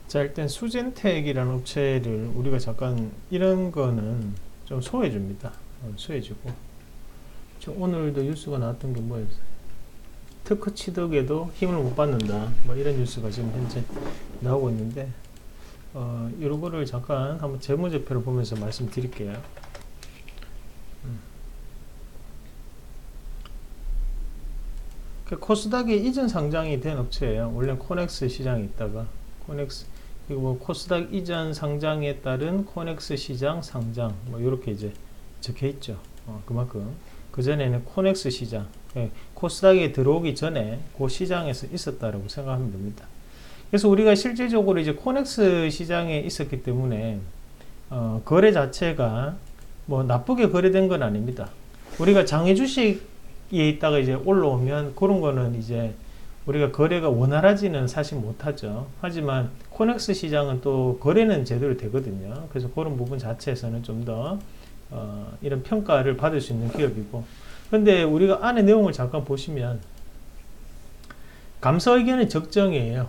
자, 일단 수젠텍이라는 업체를 우리가 잠깐 이런 거는 좀 소화해 줍니다. 소화해주고. 오늘도 뉴스가 나왔던 게 뭐였어요? 특허 취득에도 힘을 못 받는다. 뭐 이런 뉴스가 지금 현재 나오고 있는데, 이런 거를 잠깐 한번 재무제표를 보면서 말씀드릴게요. 코스닥이 이전 상장이 된 업체예요. 원래 코넥스 시장에 있다가 코넥스, 그리고 뭐 코스닥 이전 상장에 따른 코넥스 시장 상장, 뭐 이렇게 이제 적혀 있죠. 그만큼 그 전에는 코넥스 시장, 코스닥에 들어오기 전에 그 시장에서 있었다라고 생각하면 됩니다. 그래서 우리가 실질적으로 이제 코넥스 시장에 있었기 때문에 거래 자체가 뭐 나쁘게 거래된 건 아닙니다. 우리가 장외 주식에 있다가 이제 올라오면 그런 거는 이제 우리가 거래가 원활하지는 사실 못하죠. 하지만 코넥스 시장은 또 거래는 제대로 되거든요. 그래서 그런 부분 자체에서는 좀 더 이런 평가를 받을 수 있는 기업이고, 근데 우리가 안에 내용을 잠깐 보시면 감사 의견은 적정이에요.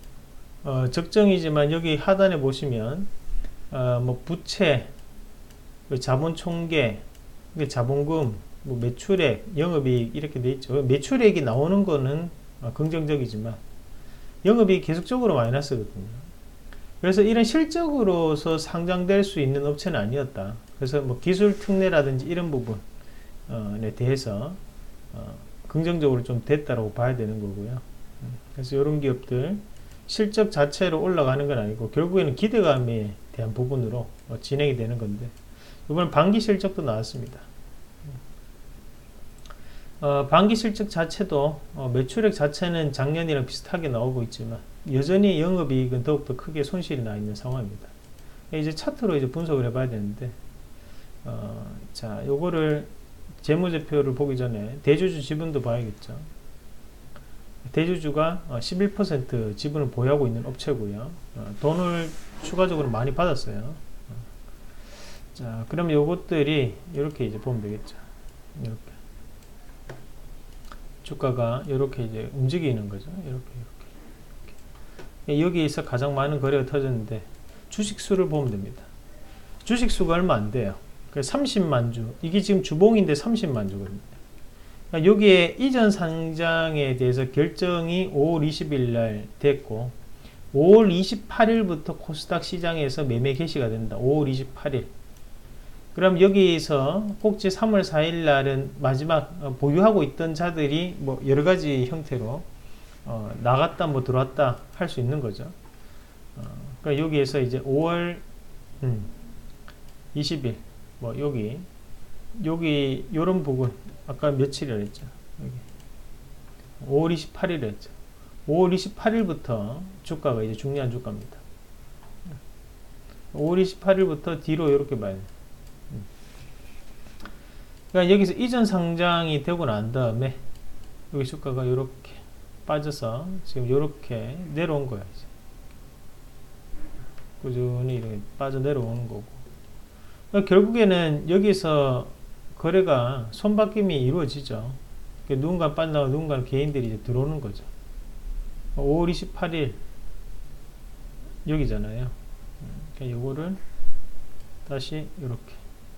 적정이지만 여기 하단에 보시면 뭐 부채, 자본 총계, 자본금, 뭐 매출액, 영업이익 이렇게 돼 있죠. 매출액이 나오는 거는 긍정적이지만 영업이익이 계속적으로 마이너스거든요. 그래서 이런 실적으로서 상장될 수 있는 업체는 아니었다. 그래서 뭐 기술 특례라든지 이런 부분에 대해서 긍정적으로 좀 됐다라고 봐야 되는 거고요. 그래서 이런 기업들 실적 자체로 올라가는 건 아니고 결국에는 기대감에 대한 부분으로 진행이 되는 건데, 이번 반기 실적도 나왔습니다. 반기 실적 자체도 매출액 자체는 작년이랑 비슷하게 나오고 있지만 여전히 영업이익은 더욱더 크게 손실이 나 있는 상황입니다. 이제 차트로 이제 분석을 해봐야 되는데, 자, 요거를 재무제표를 보기 전에 대주주 지분도 봐야겠죠. 대주주가 11% 지분을 보유하고 있는 업체고요. 돈을 추가적으로 많이 받았어요. 자, 그럼 요것들이 이렇게 이제 보면 되겠죠. 이렇게 주가가 이렇게 이제 움직이는 거죠. 이렇게. 여기에서 가장 많은 거래가 터졌는데 주식 수를 보면 됩니다. 주식 수가 얼마 안 돼요. 30만 주. 이게 지금 주봉인데 30만 주거든요. 그러니까 여기에 이전 상장에 대해서 결정이 5월 20일 날 됐고 5월 28일부터 코스닥 시장에서 매매 개시가 된다. 5월 28일. 그럼 여기서 꼭지 3월 4일 날은 마지막 보유하고 있던 자들이 뭐 여러 가지 형태로 나갔다 뭐 들어왔다 할 수 있는 거죠. 그러니까 여기에서 이제 5월 20일 뭐 여기 요런 부분 아까 며칠이라 했죠. 여기 5월 28일에 했죠. 5월 28일부터 주가가 이제 중요한 주가입니다. 5월 28일부터 뒤로 이렇게 봐야 돼요. 그러니까 여기서 이전 상장이 되고 난 다음에 여기 주가가 이렇게 빠져서 지금 이렇게 내려온 거야. 이제. 꾸준히 이렇게 빠져 내려오는 거고. 그러니까 결국에는 여기서 거래가 손바뀜이 이루어지죠. 그러니까 누군가 빠져나가고 누군가 개인들이 이제 들어오는 거죠. 5월 28일 여기잖아요. 그러니까 요거를 다시 이렇게.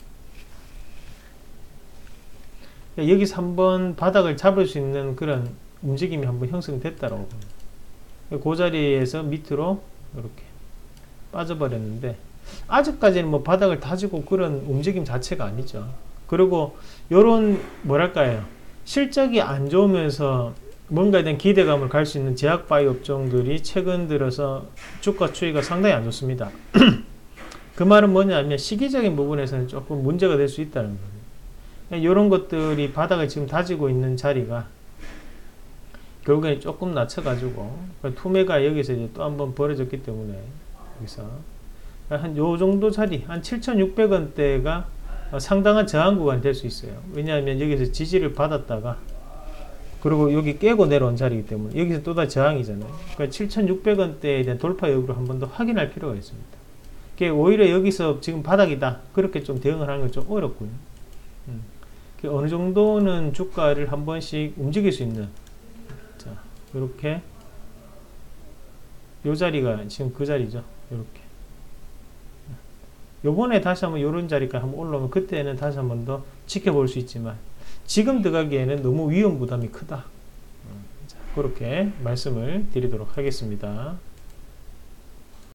여기서 한번 바닥을 잡을 수 있는 그런 움직임이 한번 형성됐다라고 봅니다. 그 자리에서 밑으로 이렇게 빠져버렸는데 아직까지는 뭐 바닥을 다지고 그런 움직임 자체가 아니죠. 그리고 요런 뭐랄까요, 실적이 안 좋으면서 뭔가에 대한 기대감을 갈 수 있는 제약바이오 업종들이 최근 들어서 주가 추이가 상당히 안 좋습니다. 그 말은 뭐냐면 시기적인 부분에서는 조금 문제가 될 수 있다는 거예요. 이런 것들이 바닥을 지금 다지고 있는 자리가 결국에 조금 낮춰가지고 투매가 여기서 이제 또 한번 벌어졌기 때문에 여기서 한 요 정도 자리 한 7,600원대가 상당한 저항 구간이 될 수 있어요. 왜냐하면 여기서 지지를 받았다가 그리고 여기 깨고 내려온 자리이기 때문에 여기서 또다시 저항이잖아요. 그러니까 7,600원대에 대한 돌파 여부를 한 번 더 확인할 필요가 있습니다. 오히려 여기서 지금 바닥이다 그렇게 좀 대응을 하는 건 좀 어렵고요. 어느 정도는 주가를 한 번씩 움직일 수 있는, 자, 이렇게 요 자리가 지금 그 자리죠. 이렇게. 요번에 다시 한번 요런 자리까지 한번 올라오면 그때는 다시 한번 더 지켜볼 수 있지만 지금 들어가기에는 너무 위험 부담이 크다. 자, 그렇게 말씀을 드리도록 하겠습니다.